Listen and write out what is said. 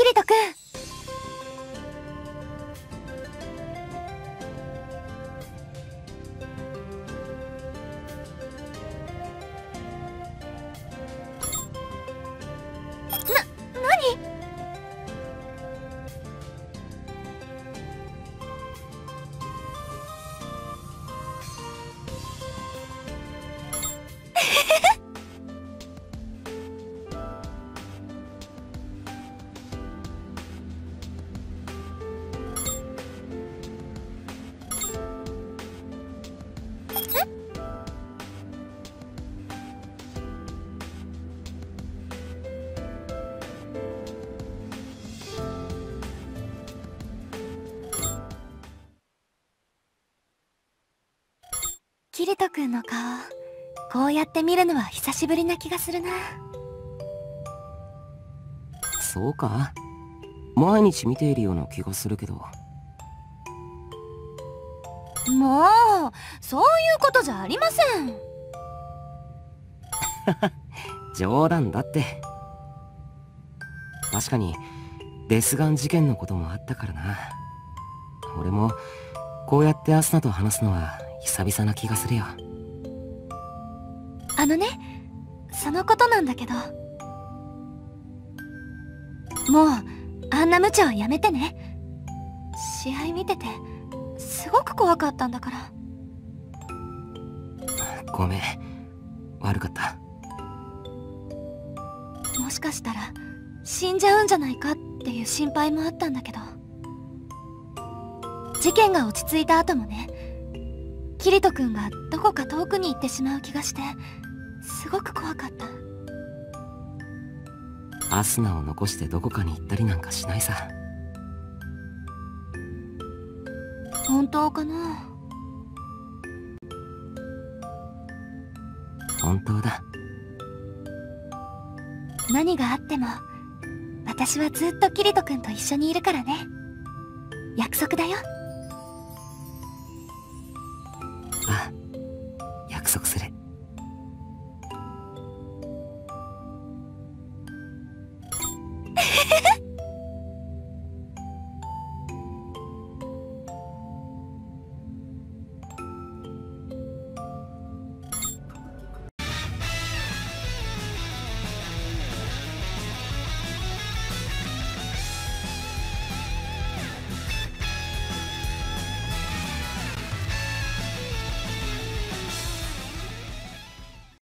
リト君。何？キリト君の顔、こうやって見るのは久しぶりな気がするな。 そうか？毎日見ているような気がするけど。 もう、そういうことじゃありません。 冗談だって。確かにデスガン事件のこともあったからな。俺もこうやってアスナと話すのは久々な気がするよ。 そのことなんだけど、もうあんな無茶はやめてね。試合見ててすごく怖かったんだから。 ごめん、悪かった。 もしかしたら死んじゃうんじゃないかっていう心配もあったんだけど、事件が落ち着いた後もね、キリト君がどこか遠くに行ってしまう気がして、すごく怖かった。 アスナを残してどこかに行ったりなんかしないさ。 本当かな？ 本当だ。 何があっても私はずっとキリト君と一緒にいるからね。約束だよ。